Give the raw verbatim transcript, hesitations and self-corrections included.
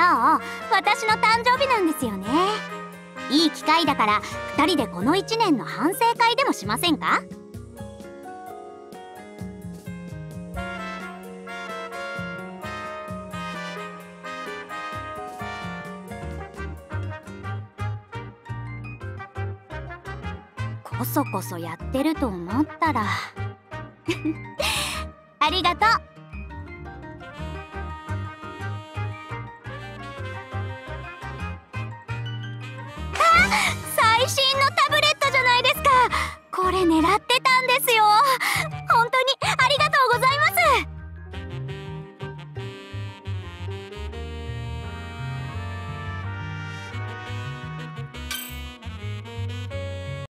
今日私の誕生日なんですよね。いい機会だからふたりでこのいちねんの反省会でもしませんか？こそこそやってると思ったらありがとう。